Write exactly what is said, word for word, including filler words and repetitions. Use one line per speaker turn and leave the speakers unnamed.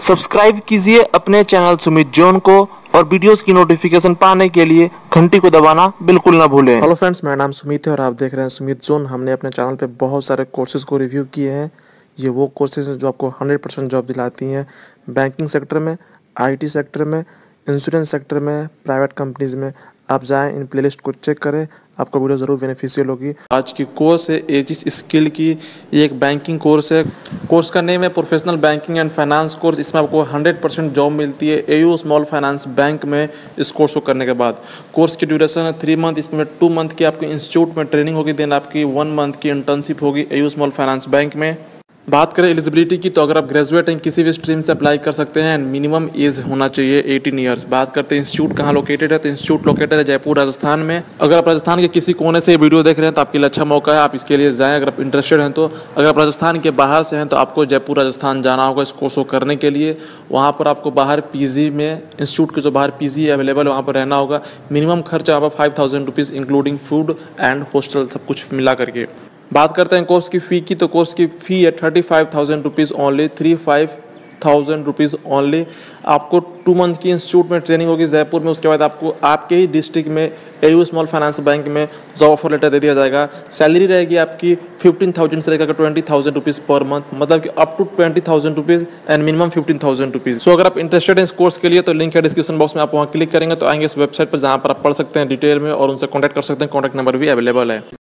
Subscribe कीजिए अपने channel Sumit zone को और वीडियोस की नोटिफिकेशन पाने के लिए घंटी को दबाना बिल्कुल ना भूलें।
हेलो फ्रेंड्स, मेरा नाम सुमित है और आप देख रहे हैं सुमित जोन। हमने अपने चैनल पे बहुत सारे कोर्सेज को रिव्यू किए हैं। ये वो कोर्सेज हैं जो आपको हंड्रेड परसेंट जॉब दिलाती हैं बैंकिंग सेक्टर में, आईटी सेक्टर में, इंश्योरेंस सेक्टर में, प्राइवेट कंपनीज में। आप जाएं, इन प्लेलिस्ट को चेक करें, आपको वीडियो ज़रूर बेनिफिशियल होगी।
आज की कोर्स है एजिस स्किल की। ये एक बैंकिंग कोर्स है। कोर्स का नेम है professional banking and finance course. इसमें आपको हंड्रेड परसेंट जॉब मिलती है एयू स्मॉल फाइनेंस बैंक में। इस कोर्स को करने के बाद कोर्स की ड्यूरेशन है थ्री मंथ। इसमें टू मंथ की आपकी इंस्टीट्यूट में ट्रेनिंग होगी, देन आपकी वन मंथ की इंटर्नशिप होगी एयू स्मॉल फाइनेंस बैंक में। बात करें एलिजिबिलिटी की, तो अगर आप ग्रेजुएट हैं किसी भी स्ट्रीम से अप्लाई कर सकते हैं एंड मिनिमम एज होना चाहिए एटीन ईयर्स। बात करते हैं इंस्टीट्यूट कहाँ लोकेटेड है, तो इंस्टीट्यूट लोकेटेड है जयपुर राजस्थान में। अगर आप राजस्थान के किसी कोने से वीडियो देख रहे हैं तो आपके लिए अच्छा मौका है, आप इसके लिए जाएं अगर आप इंटरेस्टेड हैं तो। अगर आप राजस्थान के बाहर से हैं तो आपको जयपुर राजस्थान जाना होगा इस कोर्स को करने के लिए। वहाँ पर आपको बाहर पीजी में, इंस्टीट्यूट के जो बाहर पीजी अवेलेबल है वहाँ पर रहना होगा। मिनिमम खर्चा वहाँ पर five thousand rupees including food and hostel सब कुछ मिला करके। बात करते हैं कोर्स की फ़ी की, तो कोर्स की फ़ी है thirty five thousand rupees only, three five thousand rupees only. आपको टू मंथ की इंस्टीट्यूट में ट्रेनिंग होगी जयपुर में। उसके बाद आपको आपके ही डिस्ट्रिक्ट में एयू स्मॉल फाइनेंस बैंक में जॉब ऑफर लेटर दे दिया जाएगा। सैलरी रहेगी आपकी फिफ्टीन थाउजेंड से लेकर twenty thousand rupees per month, मतलब कि up to twenty thousand rupees and minimum fifteen thousand rupees. So अगर आप इंटरेस्टेड हैं इस कोर्स के लिए तो लिंक है डिस्क्रिप्शन बॉक्स में। आप वहाँ क्लिक करेंगे तो आएंगे इस वेबसाइट पर, जहाँ पर आप पढ़ सकते हैं डिटेल में और उनसे कॉन्टैक्ट कर सकते हैं। कॉन्टैक्ट नंबर भी अवेलेबल है।